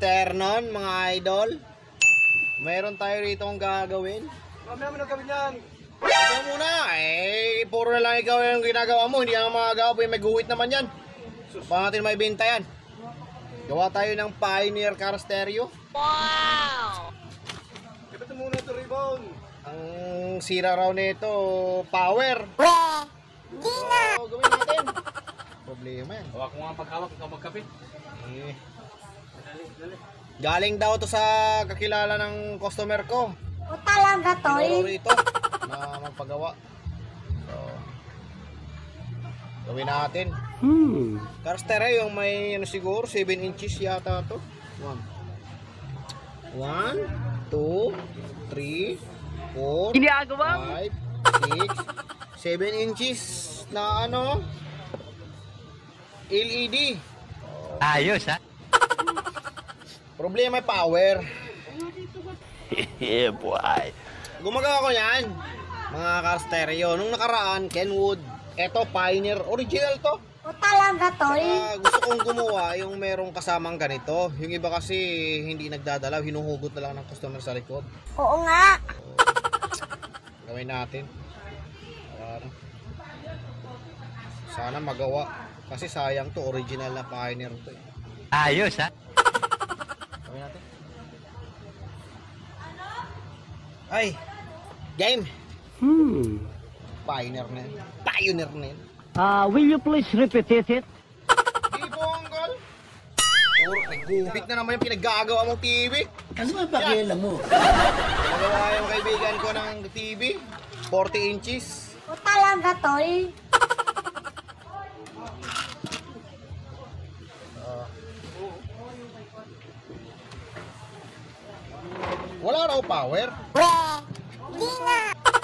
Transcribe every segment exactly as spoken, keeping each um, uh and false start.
afternoon mga idol. Meron tayo rito ang gagawin. Mamaya mo na gawin yan. Ito muna, eh, puro na lang ikaw yung ginagawa mo. Hindi ang mga gawa, may guhit naman yan. Paano natin may benta yan? Gawa tayo ng Pioneer car stereo. Wow! Ito muna ito, Rebound. Ang sira raw nito, power. Di na! So, gawin natin. Problema yan. Hawak mo nga paghawak, ikaw magkapit. Eh. Dali, dali. Galing daw to sa kakilala ng customer ko. O talaga, tol? Siguro rito na magpagawa. So, gawin natin. Hmm. Car stereo yung may ano siguro seven inches yata to. one, two, three, four, five, six, seven inches na ano L E D. Ayos ha? Problema ay power. Yeah boy. Gumagawa ko yan mga car stereo. Nung nakaraan Kenwood, eto Pioneer original to. O talaga, tol? Ah, gusto kong gumawa yung merong kasamang ganito. Yung iba kasi hindi nagdadala, hinuhugot na lang ng customer sa likod. Oo nga. So, gawin natin. Para sana magawa. Kasi sayang to, original na Pioneer to. Eh. Ayos ha? Gawin natin. Ay, game. Hmm. Pioneer na yun. Pioneer na yun. Uh, will you please repeat it? Di po, Uncle. Puro, nagguhit na naman yung pinaggagawa mong T V. Ano ba pakialam mo? Nagawa yung kaibigan ko ng T V. forty inches. O talaga, tol? Uh, wala raw power. Di na!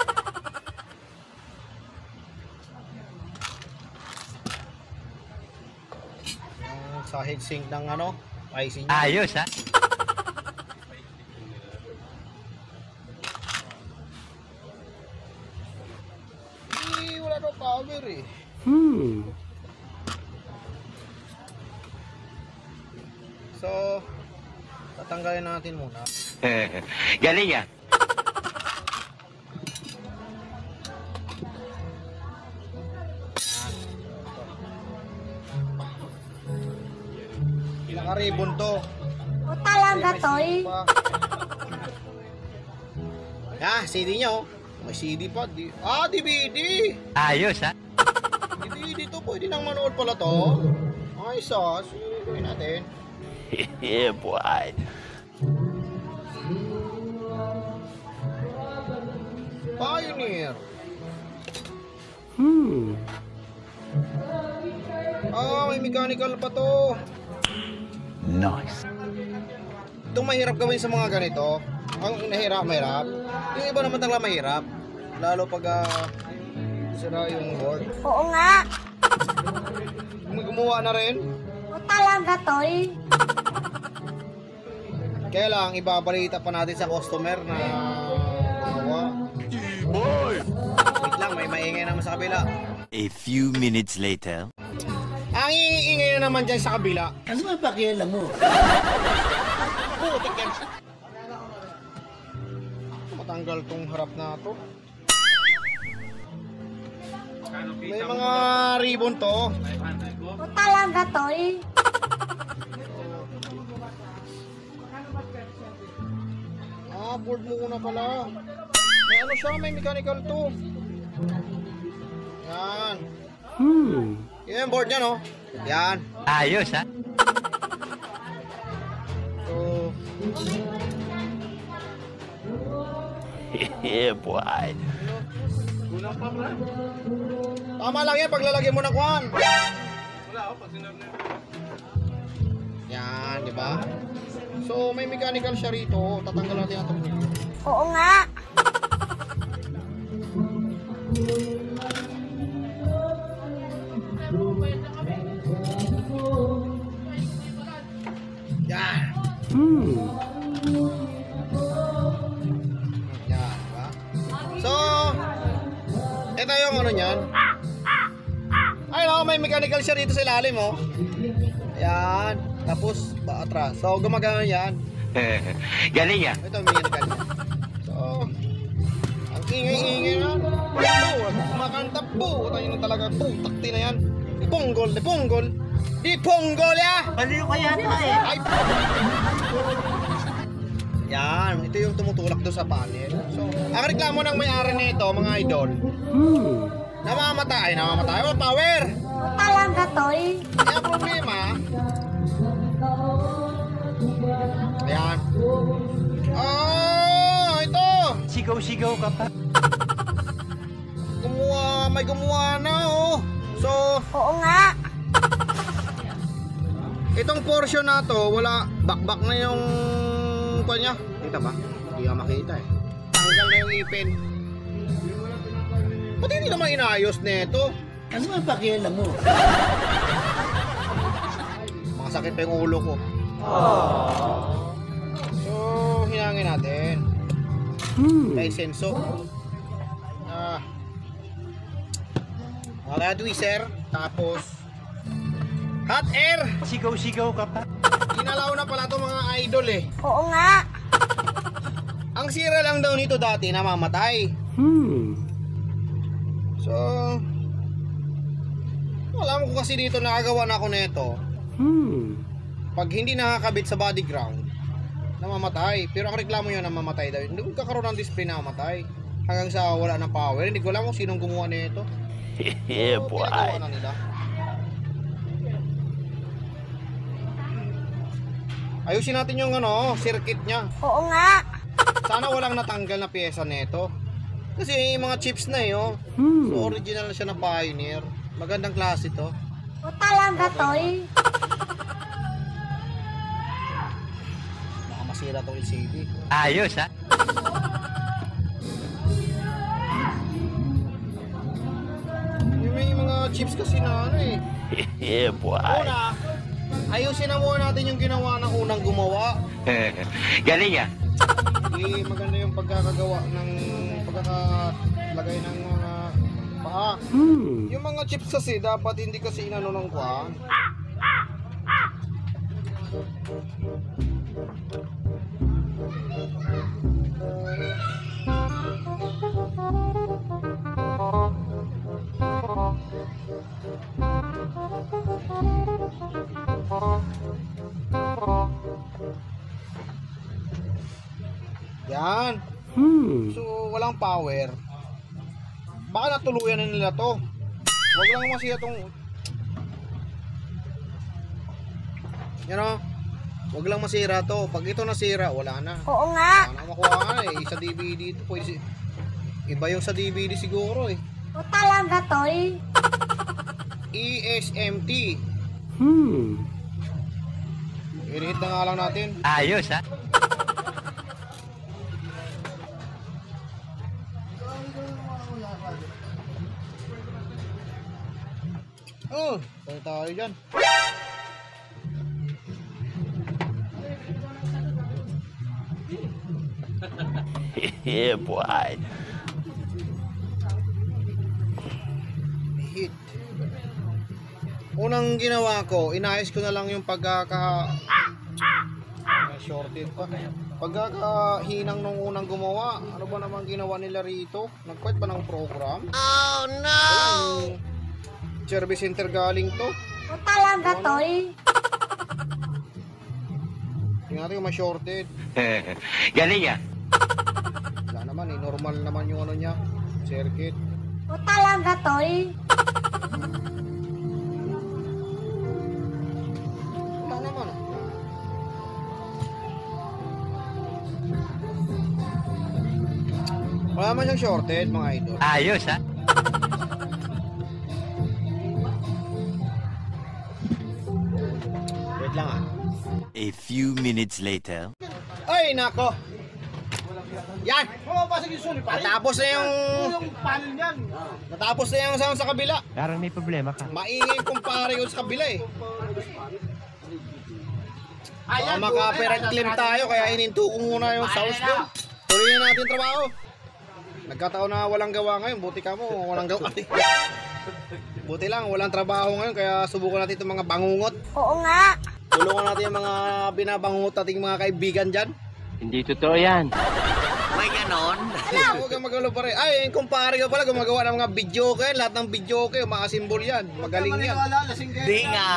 Yung sa heatsink ng ano, I C niya. Ayos ha? Eh, wala raw power eh. Hmm. So, tatanggalin natin muna. Galing yan. Naka-ribbon to. O talaga, tol? Pa. Ah, C D niya oh. May C D pa. Di ah, D V D. Ayos ha? D V D to. Pwede nang manood pala to. Ay, sus. Gawin natin. Yeah boy. Pioneer. Hmm. Ah, may mechanical pa to. Nice. Itong mahirap gawin sa mga ganito. Ang nahirap, mahirap. Yung iba naman talaga mahirap. Lalo pag uh, sira yung board. Oo nga. May gumawa na rin. O talaga, tol? Kaya lang, ibabalita pa natin sa customer na gumawa. Boy! Wait lang, may maingay naman sa kabila. A few minutes later. Ang iingay na naman dyan sa kabila. Ano ba pakialam mo? Putik yan. Matanggal tong harap na to. May mga ribbon to. O talaga, tol? Ah, board mo una pala. May ano siya, may mechanical to. Yan. Hmm. Yan yung board niya, no? Yan. Ayos ha? So, Yeah boy. Kulang pa ba? tama lang yan, paglalagyan mo ng kwan. Wala ako, pag sinarap na yun. Yan, di ba? So, may mechanical siya rito. Tatanggal natin ang tornilyo. Oo nga. Yan. Hmm. Yan, di ba? So, ito yung ano niyan. Ay, no, may mechanical siya dito sa ilalim, oh. Yan. tapos ba atras. So gumagana yan. Galing ya. Ito mechanical yan. So ang ingay-ingay na. Ito, kumakanta po. Tayo na talaga po. Takti na yan. Iponggol, iponggol. Iponggol ya! Baliw ka yata eh. Ay! Yan, ito yung tumutulak doon sa panel. So, ang reklamo ng may-ari nito, mga idol, Hmm. namamatay, namamatay. Oh, power! Talaga, tol. Kaya ang problema, ayan. Oh, ito! Sigaw-sigaw ka pa. Gumawa, may gumawa na, oh. So, Oo nga. itong portion na to, wala, bakbak na yung kanya. Kita ba? Hindi ka makita eh. Tanggal na yung ipin. Ba't hindi naman inayos nito? Ano ang pakialam mo? Makasakit pa yung ulo ko. So, hinangin natin. Hmm. May senso. Ah. Mga tweezer. Tapos, hot air. Sigaw-sigaw ka pa. Ginalaw na pala itong mga idol eh. Oo nga. Ang sira lang daw nito dati, namamatay. Hmm. So, alam ko kasi dito nakagawa na ako nito. Hmm. Pag hindi nakakabit sa body ground, namamatay. Pero ang reklamo nyo, namamatay daw. Hindi ko kakaroon ng display na namamatay. Hanggang sa wala ng power. Hindi ko alam kung sinong gumawa nito. Yeah, So, boy. ginagawa na nila. Ayusin natin yung ano, circuit niya. Oo nga. Sana walang natanggal na pyesa nito. Kasi yung mga chips na eh, oh. Hmm. So, original na siya na Pioneer. Magandang klase to. O talaga, tol. Baka masira tong L C D. Ayos ha. Yung may mga chips kasi na ano eh. Yeah, boy. Una, ayusin na muna natin yung ginawa ng unang gumawa. Galing ya. Eh, maganda yung pagkakagawa ng pagkakalagay ng mga paa. Hmm. Yung mga chips kasi dapat hindi kasi inano ng kuwan. Yan. Hmm. So, walang power. Baka natuluyan na nila to. Wag lang masira tong... Yan o. Wag lang masira to. Pag ito nasira, wala na. Oo nga. Wala na makuha ka na eh. Sa D V D ito. Pwede si... Iba yung sa D V D siguro eh. O talaga, tol. E S M T. Hmm. I-hit na nga lang natin. Ayos ha. Oh, tayo tayo dyan. Yeah, boy. Hit. Unang ginawa ko, inayos ko na lang yung pagkaka... May shorted pa. Pagkakahinang nung unang gumawa, ano ba naman ginawa nila rito? Nag-quit pa ng program? Oh no! Walang service center galing to. O talaga, tol. Tingnan natin yung may shorted. Galing ya. Wala naman eh, normal naman yung ano niya, circuit. O talaga, tol. Wala naman. Wala naman siyang shorted, mga idol. Ayos ha. Wait lang ah. A few minutes later. Ay, nako. Yan. Oo, pasig yung sulit. Natapos na yung... Yung panel niyan. Natapos na yung sound sa kabila. Parang may problema ka. Maingay kumpare yun sa kabila eh. Baka Ayan, maka-copyright claim tayo, kaya ininto ko muna yung sounds doon. Tuloy na natin trabaho. Nagkataon na walang gawa ngayon, buti ka mo, walang gawa. Buti lang, walang trabaho ngayon, kaya subukan natin itong mga bangungot. Oo nga. So, Tulungan natin yung mga binabangot ating mga kaibigan dyan. Hindi totoo yan. May ganon? Huwag kang magulo pa rin. Ay, yung kumpare ko pala, gumagawa ng mga video kayo. Lahat ng video kayo, mga simbol yan. Magaling yan. Maniwala, lasing kayo. Di nga.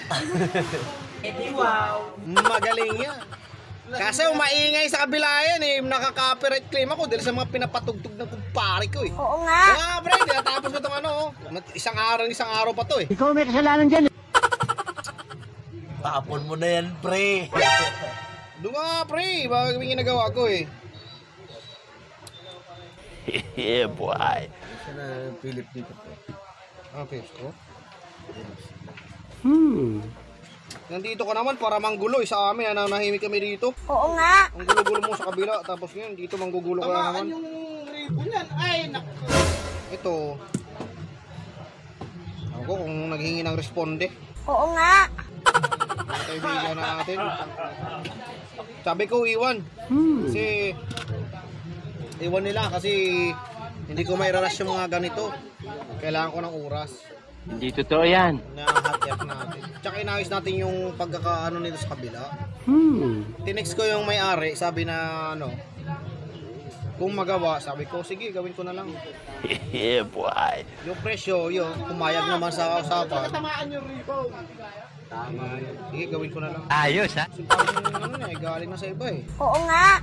Magaling yan. Kasi maingay sa kabila yan eh. Nakaka-copyright claim ako dahil sa mga pinapatugtog ng kumpare ko eh. Oo nga. Kaya pre, tapos ko itong ano. oh. Isang araw, isang araw pa to eh. Ikaw may kasalanan dyan. Tapon mo na yan, pre. Doon nga pre, bakit may ginagawa ko eh. Yeah, boy. Sana Philip dito, pre. Ano pips ko? Hmm. Nandito ka naman para manggulo eh, sa amin. Nanahimik kami dito. Oo nga. Ang gulo-gulo mo sa kabila. Tapos ngayon, dito manggugulo ka na naman. yung ribbon yan. Ay, naku. Ito. Ako kung naghingi ng responde. Oo nga. Kaibigan natin. Sabi ko iwan. Kasi iwan nila kasi hindi ko may raras yung mga ganito. Kailangan ko ng oras. Hindi totoo yan. Na-hot natin. Tsaka inayos natin yung pagkakaano nito sa kabila. Tinext ko yung may-ari, sabi na ano, kung magawa, sabi ko, sige, gawin ko na lang. Yeah, boy. Yung presyo, yun, pumayag naman sa usapan. Tamaan yung ribbon. Sige, gawin ko na lang. Ayos, ha? Kasi parang ano na eh, galing na sa iba eh. Oo nga.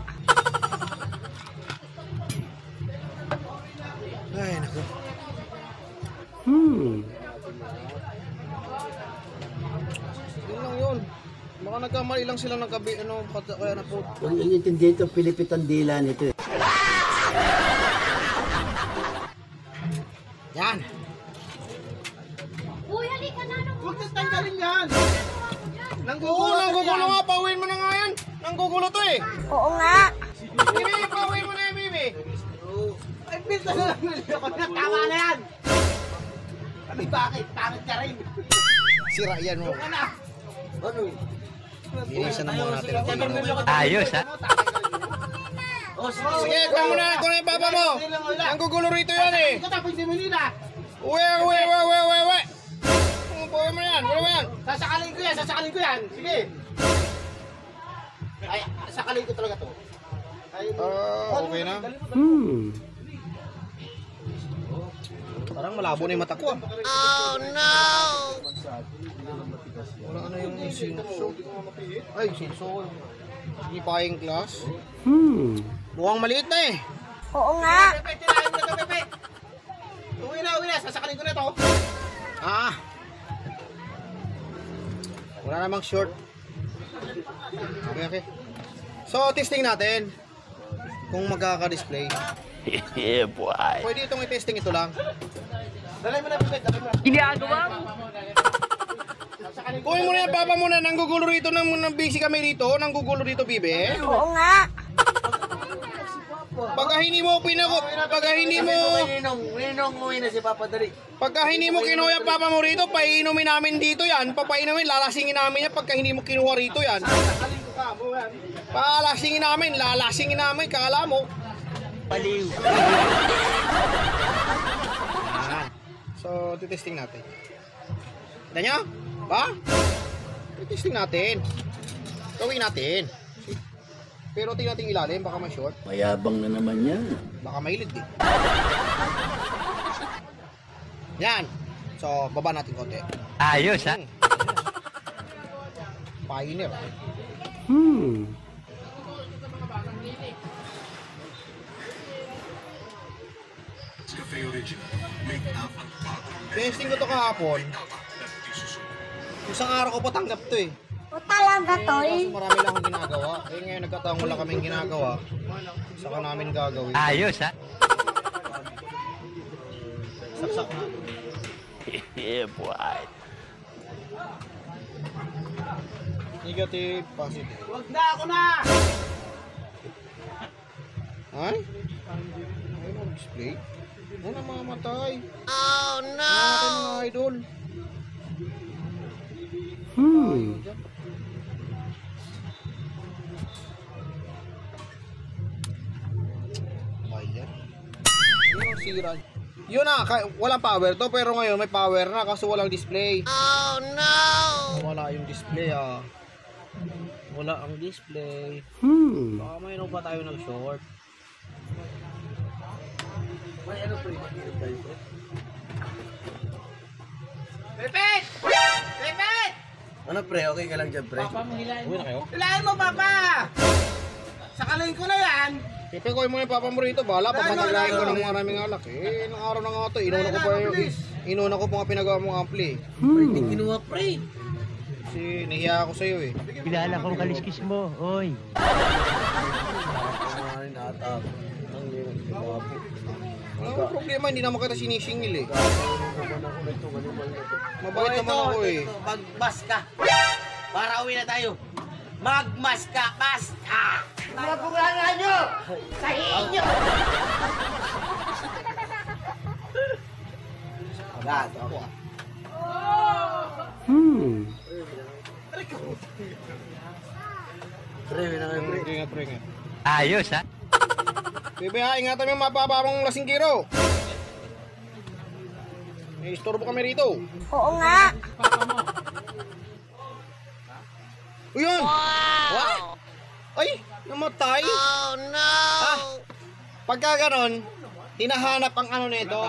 Ay, naku. Yun lang yun. Baka nagkamali lang sila ng gabi, ano, pata, kaya na po. Kung inintindi ito, Pilipitan dila nito eh. Yan. Uy, halika na. Huwag na tanggalin yan. Oo, Nanggugulo nanggugulo nga, pauwiin mo na nga yan. Nanggugulo to eh. Oo nga. Bibi, pauwiin mo na yan, Bibi. Ay, pinta na lang nila ko na. Tama na yan. Ano bakit? Pangit ka rin. Sira yan mo. Ano? Ano? Bilisan na muna natin. Ayos, ha? Oh, sige. Sige, kung muna ako na yung papa mo. Nanggugulo rito yan eh. Ikaw tapos di Manila. Uwe, uwe, uwe, uwe, uwe, uwe. Pauwiin mo na yan, uwi mo yan. Sasakalin ko yan, sasakalin ko yan. Sige. Ay, sakalin ko talaga to. Ay, Ah, okay na. Parang malabo na yung mata ko ah. Oh no. Wala ano yung sinso. Ay, sinso. Hindi pa yung class. Mukhang maliit na eh. Oo nga. Pepe, tirahin mo na to, Pepe. Uwi na, uwi na. Sasakalin ko na to. Ah. Wala namang short. Okay, okay. So, testing natin. Kung magkaka-display. Yeah, boy. Pwede itong i-testing ito lang. Dalay mo na, Pepe. Dalay mo na. Ginagawa mo? Sasakalin ko. Kuhin mo na yan, papa mo na. Nanggugulo rito. Nang, nang busy kami rito. Nanggugulo rito, bibe. Oo nga. Pagka hindi mo pinako, pagka hindi mo, Ninong, ninong, uwi na si Papa Dali. pagka hindi mo kinuha yung papa mo rito, paiinumin namin dito yan. Papainumin, lalasingin namin yan pagka hindi mo kinuha rito yan. Sasakalin ko ka, mo yan. Palasingin namin, lalasingin namin, kala mo. Baliw. Yan. So, titesting natin. Kita nyo? Ba? Titesting natin. Gawin natin. Pero tingnan natin ilalim, baka may short. Mayabang na naman yan. Baka mailid din. Yan. So, baba natin konti. Ayos, ha? Hmm. Pioneer. Hmm. Testing ko to kahapon. Isang araw ko pa tanggap to eh. O talaga, tol. Kaso marami lang akong ginagawa. Eh ngayon nagkataon wala kaming ginagawa. Saka namin gagawin. Ayos, ha? Saksak na. Yeah, boy. Negative, positive. Huwag na, ako na! Ay? Ayun ang display. Ano mamatay? Oh no! Mamatay mga idol. Hmm. Ayan. Yun ang sira. Yun na, kay- walang power to pero ngayon may power na kaso walang display. Oh no! Wala yung display ah. Wala ang display. Hmm. Baka mayroon pa tayo nag-short. May ano pre? Mahirap tayo pre. Repeat! Repeat! Ano pre? Okay ka lang dyan pre? Uwi na kayo? Hilahin mo, Papa! Sakalin ko na yan. Pepe, kuha mo yung papa mo rito. Bala, pag matagayin ko ng maraming alak. Eh, nung araw na nga ito, inuna ko pa yung... Inuna ko pa nga pinagawa mong ampli. Pre, hindi kinuha pre. Kasi nahiya ako sa'yo eh. Kilala kong kaliskis mo, oy. Ano rin ata. Ang hirap ni Papo. Wala akong problema, hindi naman kita sinisingil eh. Naman ako nito, manumal na to. Mabait naman ako eh. Magmas ka. Para uwi na tayo. Magmas ka, mas! Ah! Mga bunganga nyo! Sahihin nyo! Agad ako ah. Hmm. Pre, may na kayo pre. Ingat, pre, ingat. Ayos, ha? Bebe ha, ingatan mo yung mapapabang lasinggero. May istorbo kami rito. Oo nga. O yun! What? Ay, namatay? Oh no. Ah, pagka ganon, hinahanap ang ano nito.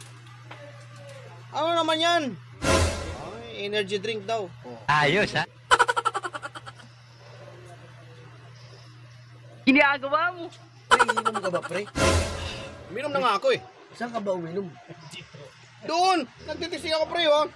Ano naman yan? Ay, energy drink daw. Oh. Ayos, ha? Ginagawa mo. Pre, inom ka ba pre? Minom na nga ako eh. Saan ka ba uminom? Doon! Nagtitising ako pre oh.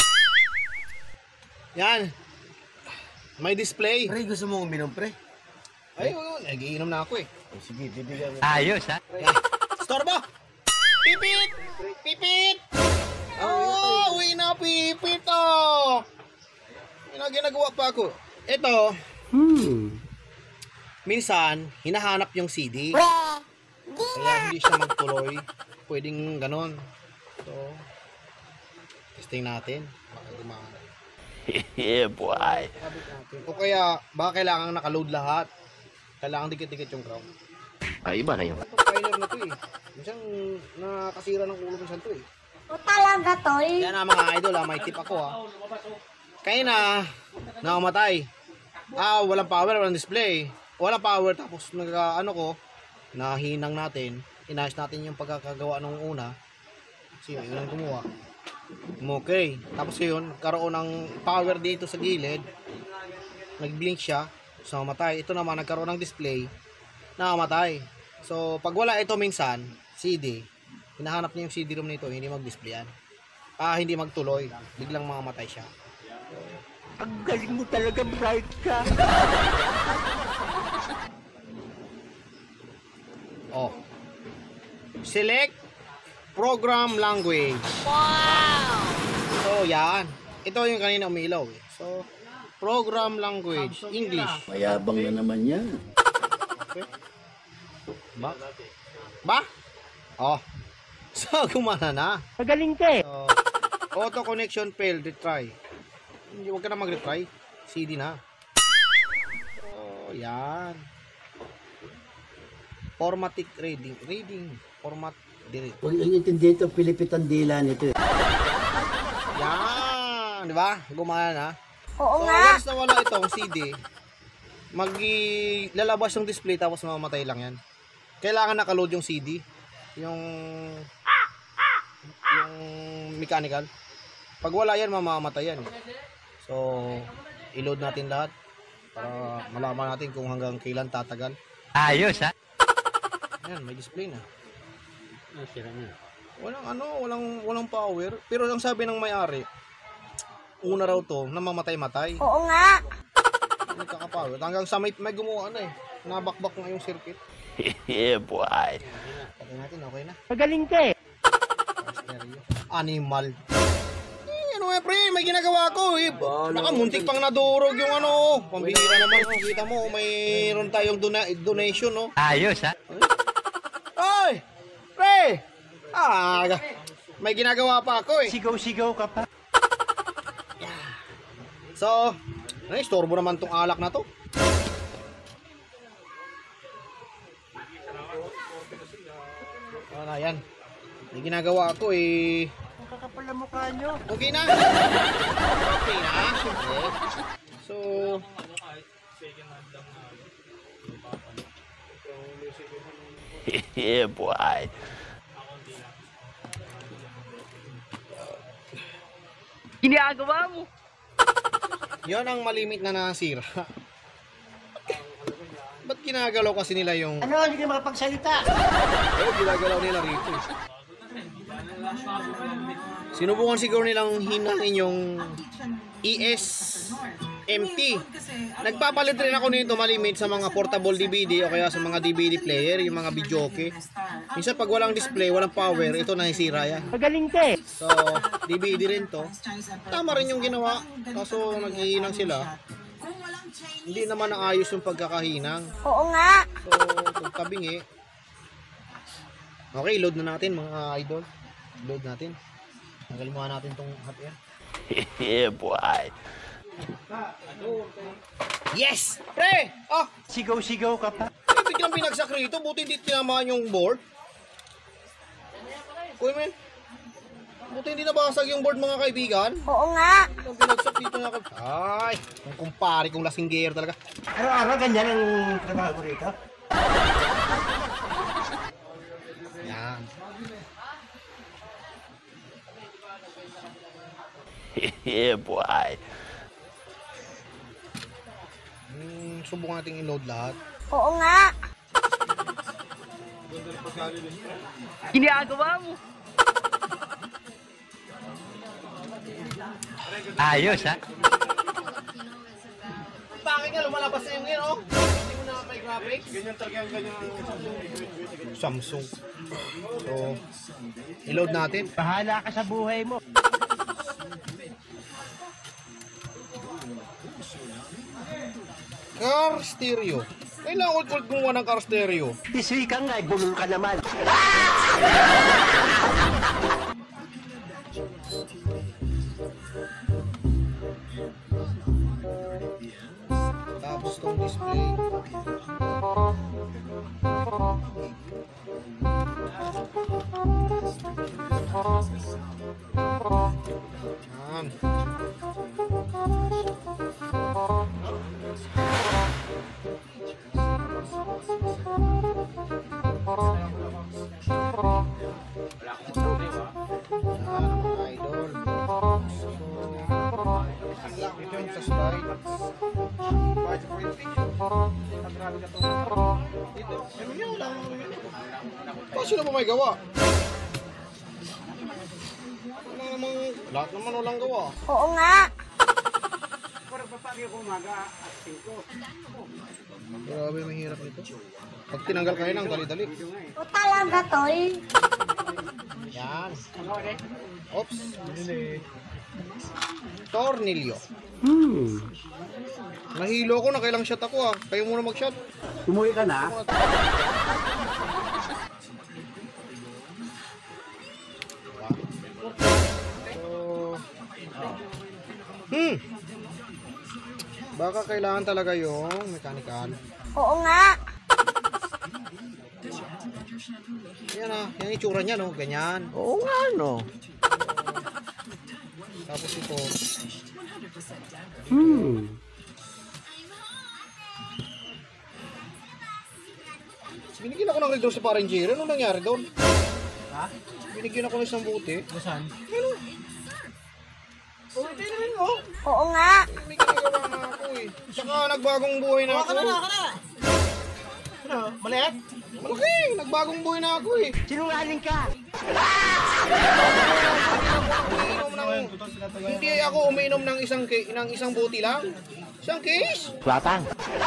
Yan. May display. Pre, gusto mo uminom pre? Ay, oh, nag-iinom na ako eh. Oh, sige, bibigyan mo. Ayos, ha? Yan. Storbo! Pipit! Pipit! Oh, uwi na pipit oh! Yan ang ginagawa pa ako. Ito, Hmm. minsan, hinahanap yung C D. Pre. Di Kaya hindi siya magtuloy. Pwedeng ganon. So, testing natin. Baka gumana. Yeah, boy. Sabit natin. O kaya, baka kailangan nakaload lahat. Kailangan dikit-dikit yung ground. Ay, iba na yun. Ito, trailer na to eh. Minsan, nakasira ng ulo minsan to eh. O talaga, tol. Yan na mga idol ah, may tip ako ah. Kaya na, nakamatay. Ah, walang power, walang display. Walang power, tapos nag, ano ko, nahinang natin. Inayos natin yung pagkakagawa nung una. Kasi may unang gumawa. Okay. Tapos yun, karoon ng power dito sa gilid. Nag-blink siya. So, namatay. Ito naman, nagkaroon ng display. Nakamatay. So, pag wala ito minsan, C D, hinahanap niya yung C D room nito, hindi mag-display yan. Ah, hindi magtuloy. Biglang mamamatay siya. Ang galing mo talaga, bright ka. Oh. Select program language. Wow. So, yan. Ito yung kanina umilaw eh. So, program language, English. Mayabang na naman yan. Okay. Ba? Ba? Oh. So, gumana na. Magaling ka, eh. So, auto connection failed. Retry. Hindi, huwag ka na mag-retry. C D na. So, yan. Formatic reading. Reading. Format delete. Huwag yung intindihan ito, pilipitan dila nito. Yan. Di ba? Gumana na. Oo So, nga. once na wala itong C D, maglalabas yung display tapos mamamatay lang yan. Kailangan nakaload yung C D. Yung yung mechanical. Pag wala yan, mamamatay yan. So, i-load natin lahat para malaman natin kung hanggang kailan tatagal. Ayos, ha? Ayan, may display na. Walang ano, walang walang power. Pero ang sabi ng may-ari, una raw to, namamatay-matay. Oo nga. Hindi kakapower. Hanggang sa may, may gumawa na eh. Nabakbak na yung circuit. Yeah, boy. Okay natin, okay na. Magaling ka, eh. Stereo. Animal. Eh, ano eh, pre, may ginagawa ko eh. Baka muntik pang nadurog yung ano. Pambihira naman. Oh. Kita mo, mayroon tayong dona donation, no? Ayos, ha? Ay! Pre! Ah, may ginagawa pa ako eh. Sigaw-sigaw ka pa. So, ay, istorbo naman tong alak na to. Ano na yan? May ginagawa ako eh. Kakapal ang mukha nyo. Okay na. Okay na. Okay. So, Yeah, boy. Ginagawa mo. Yan ang malimit na nasira. Ba't ginagalaw kasi nila yung... Ano, hindi ka makapagsalita. Eh, ginagalaw nila rito. Sinubukan siguro nilang hinangin yung E S M T. Nagpapalit rin ako nito malimit sa mga portable D V D o kaya sa mga D V D player, yung mga videoke. Minsan pag walang display, walang power, ito nasisira yan. Magaling ka eh. So, D V D rin to. Tama rin yung ginawa. Kaso naghihinang sila. Hindi naman naayos yung pagkakahinang. Oo nga. So, pagkabingi. Okay, load na natin mga idol. Load natin. Tanggalin muna natin tong hot air. Yeah, boy. Yes! Pre! Ah! Sigaw-sigaw ka pa. Eh, biglang binagsak rito. Buti hindi tinamaan yung board. Uy, men. Buti hindi nabasag yung board mga kaibigan. Oo nga. Ang binagsak dito na kag... Ay! Yung kumpare kong lasingger talaga. Araw-araw ganyan ang trabaho ko rito. Yan. Yeah, boy. Hmm, subukan natin i-load lahat. Oo nga. Ginagawa mo. Ayos, ha? Bakit nga lumalabas na yung yun, oh? Hindi mo na may graphics? Ganyan talaga yung ganyan Samsung. So, i-load natin. Bahala ka sa buhay mo. Car stereo. Kailangan ulit-ulit gumawa ng car stereo. Biswi ka nga, bulol ka naman. Tapos tong display. Yan. Idol. Ito yung sa slide. Dito. Ano niya? Wala akong paano sila pa may gawa? Wala namang... Lahat naman walang gawa. Oo nga. Grabe, mahirap nito. Pag tinanggal kayo ng dali-dali. O talaga, tol. Yan. Oops. Tornilyo. Hmm. Nahilo ko na kailang shot ako ah. Kayo muna mag-shot. Umuwi ka na? So, hmm. Baka kailangan talaga yung mechanical. Oo nga. Yan ah. Yan yung itsura niya no. Ganyan. Oo nga, no? Tapos ito. Hmm. Binigyan ako ng red sa parang Jerry. Ano nangyari doon? Ha? Binigyan ako ng isang buti. Saan? Ano? Ulitin rin mo. Oo nga. May ginagawa na ako eh. Saka nagbagong buhay na ako. Wala ka na, ka na. Ano? Maliit? Malaki. Nagbagong buhay na ako eh. Sinungaling ka. Umiinom ng... Hindi ako umiinom ng isang, ng isang buti lang. Isang case. Batang.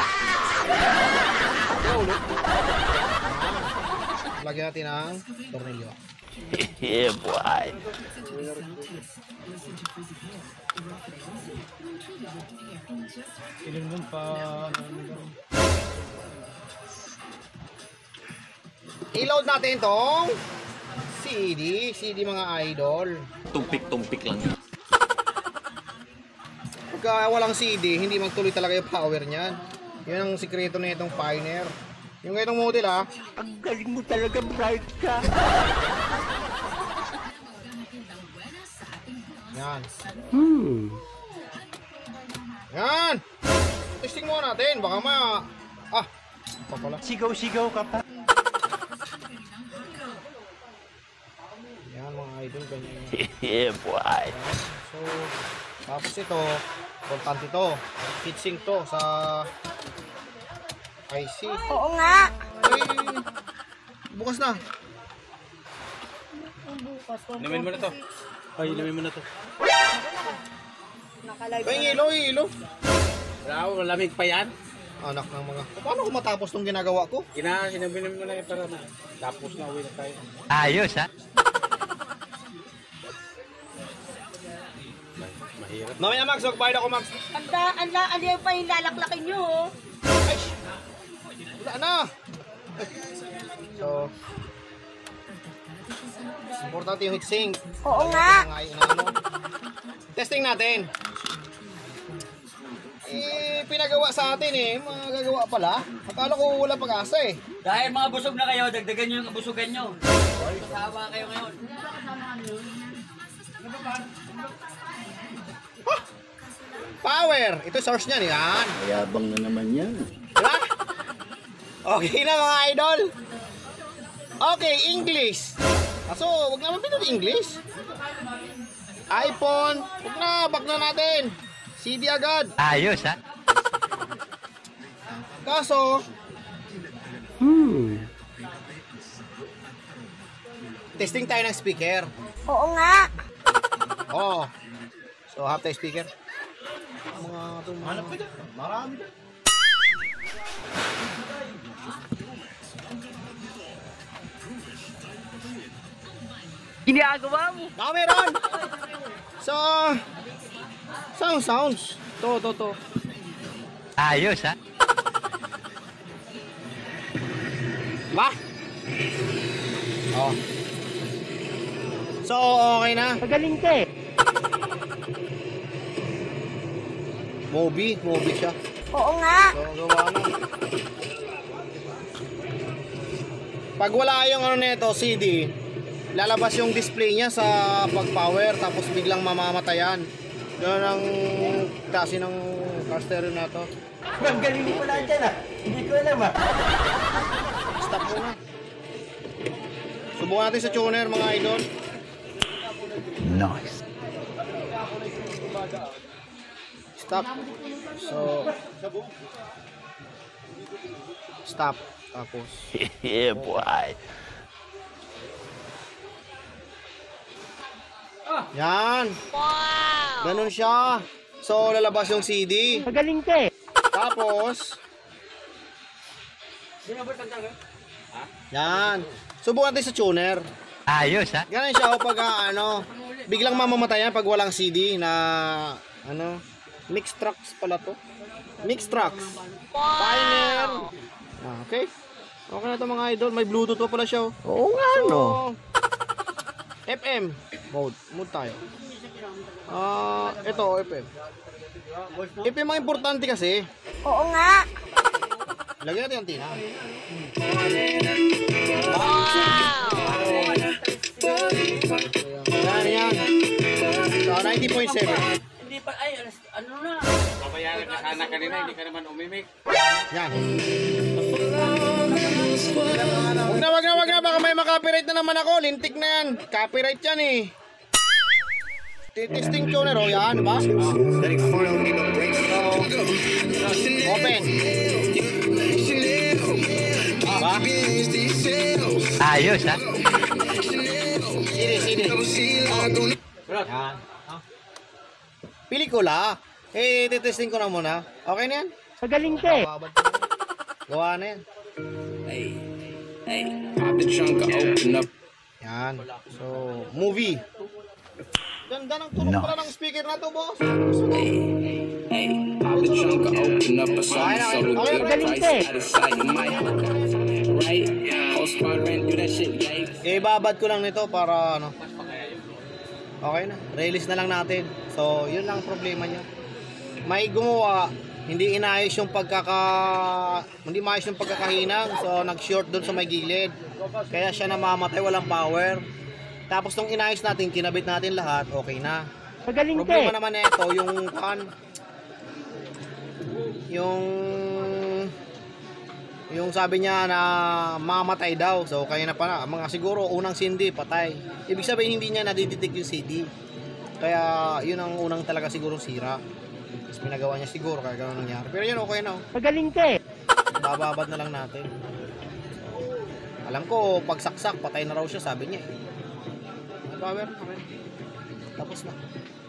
Lagyan natin ang tornilyo. Yeah, boy. I-load natin tong C D. C D mga idol. Tumpik-tumpik lang yun. Pagka walang C D, hindi magtuloy talaga yung power niyan. Yan ang sikreto na itong Pioneer. Yung itong model ah. Ang galing mo talaga, bright ka. Yan. Hmm. Yan. testing muna natin. Baka ma... Ah, pa pala. Sigaw-sigaw ka pa. Yan mga idol, ganyan yan. Yeah, boy. So, tapos ito, importante to. Heatsink to sa I C. Oo nga. Ay, bukas na. Inumin mo na to. Ay, inumin mo na to. Ay, ilo, ilo. Bravo, malamig pa yan. Anak ng mga... Paano ko matapos tong ginagawa ko? Kina, sinabihin mo na yung para na. Tapos na uwi na tayo. Ayos, ha? Mahirap. Mamaya Max, magbayad ako Max. Anda, anda, ano yung pa yung lalaklakin nyo, oh. Ay, wala na. So, importante yung heatsink. Oo nga. Nga, yun, ano. Testing natin. Eh, pinagawa sa atin eh. Magagawa pala. Akala ko wala pag-asa eh. Dahil mga busog na kayo, dagdagan nyo yung kabusugan nyo. Masawa kayo ngayon. Power! Ito source niyan. Yan. Mayabang na naman yan. Diba? Okay na mga idol. Okay, English. Kaso, wag naman pinag English. iPhone. Wag na, back na natin. C D agad. Ayos, ha? Kaso, Hmm. testing tayo ng speaker. Oo nga. Oh. So, half tayo speaker. Mga ito, mga... Marami na. Ginagawa mo. Baka meron! So, sound sounds. To, to, to. Ayos, ha? Ba? Oh. So, okay na. Magaling ka, eh. Mobi, Mobi siya. Oo nga. So, gawa na. Pag wala yung ano nito, C D, lalabas yung display niya sa pag-power tapos biglang mamamatayan. Yun ang klase ng car stereo na to. Ang galing mo na dyan ah. Hindi ko alam ah. Stop muna. Subukan natin sa tuner mga idol. Nice. Stop. So, stop. Tapos, Yeah, boy. yan. Ganun siya. So, lalabas yung C D. Magaling ka, eh. Tapos, yan. Subukan natin sa tuner. Ayos, ha? Ganun siya o pag ah, ano, biglang mamamatayan pag walang C D na ano, mix tracks pala to. Mix tracks. Pioneer. Ah, okay. Okay na to mga idol. May Bluetooth pa pala siya. Oh. Oo nga So, F M mode. Mode tayo. Ah, ito F M. F M ang importante kasi. Oo nga. Lagyan natin yung tina. Yan, yan. So, ninety point seven. Hindi pa, ay, alas- ano na? Papayaran ka sana kanina, hindi ka naman umimik. Yan. Wag na, wag na, wag na. Baka may makapiright na naman ako. Lintik na yan. Copyright yan eh. Testing tuner. O yan, ba? So, open. Ba? Ayos, ha? Sini, sini. Yan. Pelikula. Eh, titesting ko na muna. Okay na yan? Magaling ka, eh. Babad ko na. Gawa na yan. Yan. So, movie. Ganda ng tunog pala ng speaker na to, boss. Okay na, okay. Okay, Magaling ka, eh. Eh, babad ko lang nito para ano. Okay na. Release na lang natin. So, yun lang ang problema niya. May gumawa, hindi inayos yung pagkaka hindi maayos yung pagkakahinang. So, nag-short doon sa may gilid. Kaya siya namamatay, walang power. Tapos nung inayos natin, kinabit natin lahat, okay na. Magaling ka, eh. Problema naman nito yung kan yung yung sabi niya na mamatay daw. So kaya na pala, mga siguro unang sindi patay. Ibig sabihin hindi niya nadidetect yung C D. Kaya yun ang unang talaga siguro sira. Tapos pinagawa niya siguro kaya gano'n nangyari. Pero yun okay na. Oh. Magaling ka eh. Bababad na lang natin. Alam ko pag saksak patay na raw siya sabi niya. Eh. Power na. Tapos na.